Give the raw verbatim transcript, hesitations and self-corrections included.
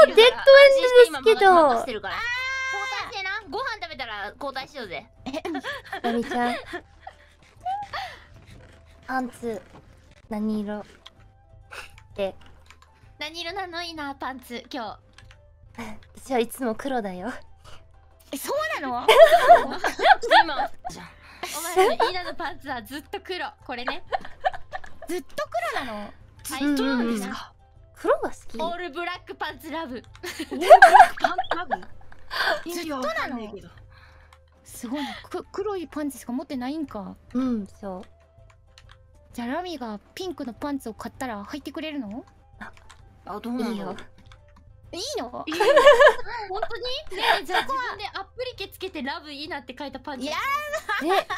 デッドエンドですけど。 交代してな。ご飯食べたら交代しようぜ。 マリちゃん。パンツ何色で？ 何色なのいいなパンツ今日。 私はいつも黒だよ。 え、そうなの？ 今お前のイーナのパンツはずっと黒。これね。 ずっと黒なの？ はい、そうなんですか。 黒が好き。 オールブラックパンツラブ。 パンラブずっとなの？すごいな。く黒いパンツしか持ってないんか。 うん、そう。 じゃあラミがピンクのパンツを買ったら履いてくれるの？ あ、どうなの？ いいよ。 いいの？ 本当に？ねえ、じゃあ自分でアップリケつけてラブいいなって書いたパンツ。 いやえ、